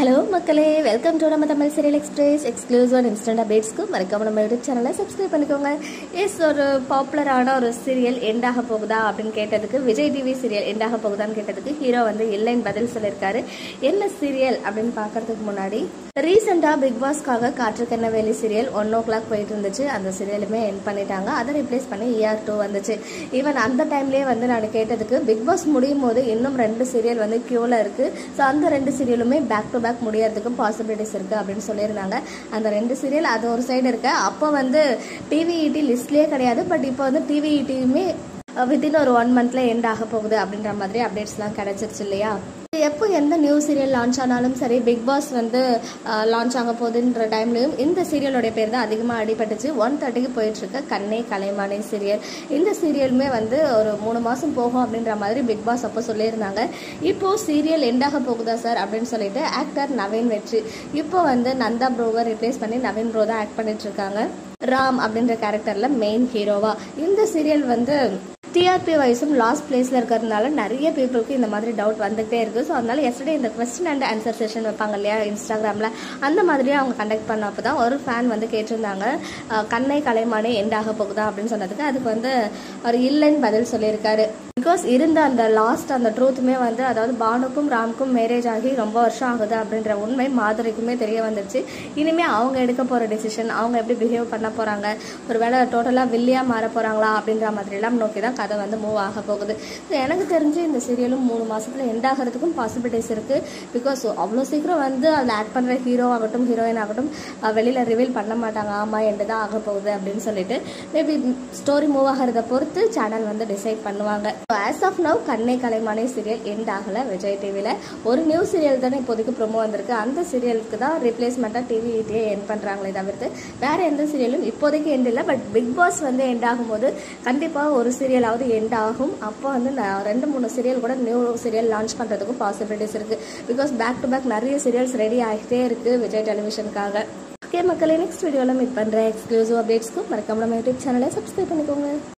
Hello மக்களே welcome to நம்ம Tamil serial express exclusive and instant அப்டேட்ஸ்க்கு மறக்காம நம்ம யூடியூப் சேனலை சப்ஸ்கிரைப் பண்ணிக்கோங்க. எஸ், ஒரு பாப்புலரான ஒரு சீரியல் எண்ட் ஆக போகுதா அப்படின்னு கேட்டதுக்கு, விஜய் டிவி சீரியல் எண்ட் ஆக போகுதான்னு கேட்டதுக்கு ஹீரோ வந்து இல்லைன்னு பதில் சொல்லியிருக்காரு. என்ன சீரியல் அப்படின்னு பார்க்கறதுக்கு முன்னாடி ரீசெண்டாக பிக் பாஸ்க்காக காற்றுக்கென்ன வேலி சீரியல் 1 o'clock போயிட்டு இருந்துச்சு. அந்த சீரியலுமே எண்ட் பண்ணிட்டாங்க. அதை ரிப்ளேஸ் பண்ணி ER2 வந்துச்சு. ஈவன் அந்த டைம்லேயே வந்து நான் கேட்டதுக்கு, பிக் பாஸ் முடியும் போது இன்னும் 2 சீரியல் வந்து கியூவில் இருக்குது. ஸோ அந்த 2 சீரியலுமே பேக் டு பேக் முடியறதுக்கும் பாசிபிலிட்டிஸ் இருக்குது அப்படின்னு சொல்லியிருந்தாங்க. அந்த 2 சீரியல் அது ஒரு சைடு இருக்கு. அப்போ வந்து டிவிஇடி லிஸ்ட்லேயே கிடையாது. பட் இப்போ வந்து டிவிஇடியுமே வித்தின் ஒரு 1 monthல எண்ட் ஆக போகுது அப்படின்ற மாதிரி அப்டேட்ஸ்லாம் கிடைச்சிருச்சு இல்லையா. எப்போ எந்த நியூ சீரியல் லான்ச் ஆனாலும் சரி, பிக் பாஸ் வந்து லான்ச் ஆக போகுதுன்ற டைம்லையும் இந்த சீரியலோடைய பேர் தான் அதிகமாக அடிபட்டுச்சு. 1:30க்கு போயிட்டுருக்க கண்ணே கலைமானே சீரியல். இந்த சீரியலுமே வந்து ஒரு 3 மாதம் போகும் அப்படின்ற மாதிரி பிக் பாஸ் அப்போ சொல்லியிருந்தாங்க. இப்போது சீரியல் எண்டாக போகுதா சார் அப்படின்னு சொல்லிட்டு ஆக்டர் நவீன் வெற்றி இப்போ வந்து நந்தா ப்ரோவை ரிப்ளேஸ் பண்ணி நவீன் ப்ரோ தான் ஆக்ட் பண்ணிட்டு இருக்காங்க. ராம் அப்படின்ற கேரக்டரில் மெயின் ஹீரோவா. இந்த சீரியல் வந்து டிஆர்பி வைஸும் லாஸ்ட் பிளேஸில் இருக்கிறதுனால நிறைய பீப்புளுக்கு இந்த மாதிரி டவுட் வந்துகிட்டே இருக்குது. ஸோ அதனால எஸ்டர்டே இந்த கொஸ்டின் அண்ட் ஆன்சர் செஷன் வைப்பாங்க இல்லையா இன்ஸ்டாகிராமில், அந்த மாதிரியே அவங்க கண்டக்ட் பண்ணப்போ தான் ஒரு ஃபேன் வந்து கேட்டிருந்தாங்க, கண்ணை கலைமானே எண்ட் ஆக போகுதா அப்படின்னு சொன்னதுக்கு அதுக்கு வந்து அவர் இல்லைன்னு பதில் சொல்லியிருக்காரு. பிகாஸ் இருந்த அந்த லாஸ்ட் அந்த ட்ரூத்துமே வந்து, அதாவது பானுக்கும் ராம்க்கும் மேரேஜ் ஆகி ரொம்ப வருஷம் ஆகுது அப்படின்ற உண்மை மாதுரைக்குமே தெரிய வந்துருச்சு. இனிமேல் அவங்க எடுக்க போகிற டெசிஷன், அவங்க எப்படி பிஹேவ் பண்ண போகிறாங்க, ஒரு வேளை டோட்டலாக வில்லியாக மாற போகிறாங்களா அப்படின்ற மாதிரிலாம் நோக்கி தான் கதை வந்து மூவ் ஆக போகுது. ஸோ எனக்கு தெரிஞ்சு இந்த சீரியலும் 3 மாதத்தில் எண்ட் ஆகிறதுக்கும் பாசிபிலிட்டிஸ் இருக்குது. பிகாஸ் அவ்வளோ சீக்கிரம் வந்து அதில் ஆக்ட் பண்ணுற ஹீரோ ஆகட்டும் ஹீரோயின் ஆகட்டும் வெளியில் ரிவீல் பண்ண மாட்டாங்க. ஆமாம் எண்டு தான் ஆக போகுது அப்படின்னு சொல்லிட்டு மேபி ஸ்டோரி மூவ் ஆகிறத பொறுத்து சேனல் வந்து டிசைட் பண்ணுவாங்க. ஆஸ் ஆஃப் நவ் கண்ணை கலைமானே சீரியல் எண்ட் ஆகலை. விஜய் டிவியில் ஒரு நியூ சீரியல் தானே இப்போதைக்கு ப்ரொமோ வந்திருக்கு. அந்த சீரியலுக்கு தான் ரிப்ளேஸ்மெண்ட்டாக டிவிஇடியே எண்ட் பண்ணுறாங்களே தவிர்த்து வேறு எந்த சீரியலும் இப்போதைக்கு எண்ட் இல்லை. பட் பிக் பாஸ் வந்து எண்ட் ஆகும்போது கண்டிப்பாக ஒரு சீரியலாவது எண்ட் ஆகும். அப்போ வந்து 2-3 சீரியல் கூட நியூ சீரியல் லான்ச் பண்ணுறதுக்கும் பாசிபிலிட்டிஸ் இருக்குது. பிகாஸ் பேக் டு பேக் நிறைய சீரியல்ஸ் ரெடி ஆகிட்டே இருக்குது விஜய் டெலிவிஷனுக்காக. ஓகே மக்களே, நெக்ஸ்ட் வீடியோவில் மீட் பண்ணுறேன். எக்ஸ்க்ளூசிவ் அப்டேட்ஸ்க்கும் மறக்காம நம்ம யூடியூப் சேனலை சப்ஸ்கிரைப் பண்ணிக்கோங்க.